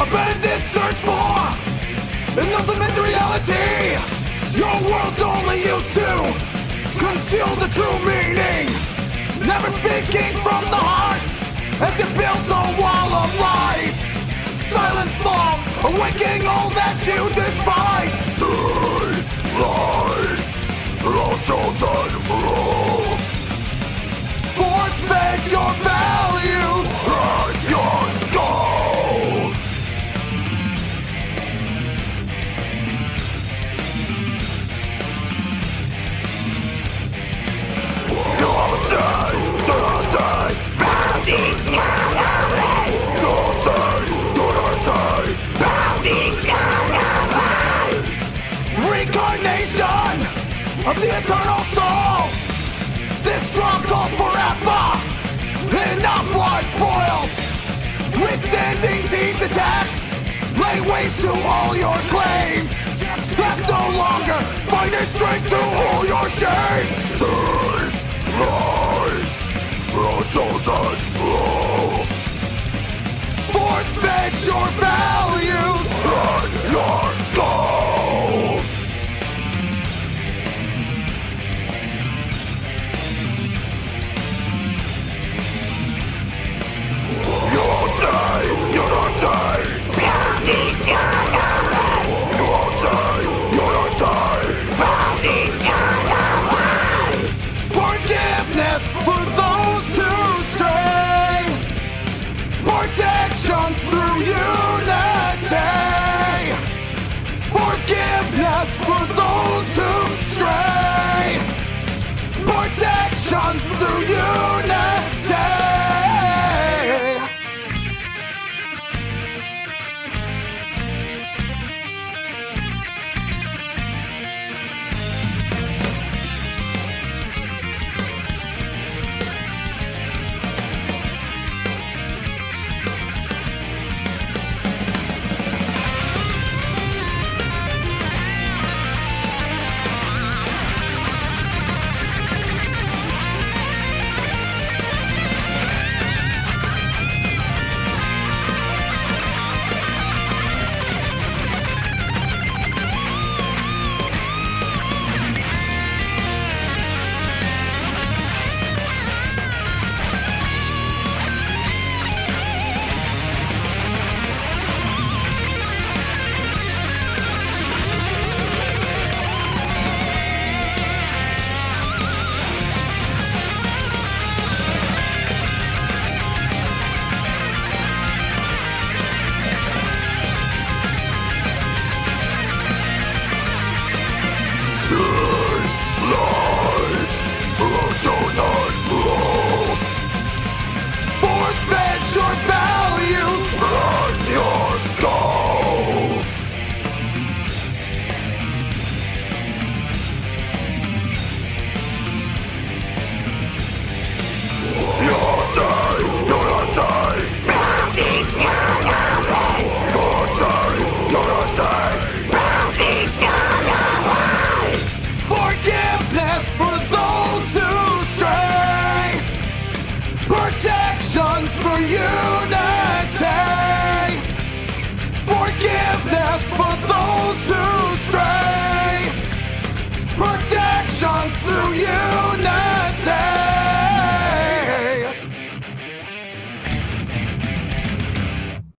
bandit search for an ultimate reality. Your world's only used to conceal the true meaning, never speaking from the heart as it builds a wall of lies. Silence falls, awakening all that you despise. These lies are chosen rules. Force-fed your values And your goals. You'll say, Bounty's gonna win. you'll say, Bounty's gonna win. reincarnation of the eternal souls. This struggle forever in our blood boils. Withstanding these attacks, lay waste to all your claims. Have no longer find your strength to hold your shames. these lies are chosen rules. Force-fed your values And your goals. You'll say, you're not say, Bounty's gonna win. you'll say, you're not say. Bounty's gonna win. forgiveness for those who stray, protection through unity. Forgiveness for those who stray, protection through unity.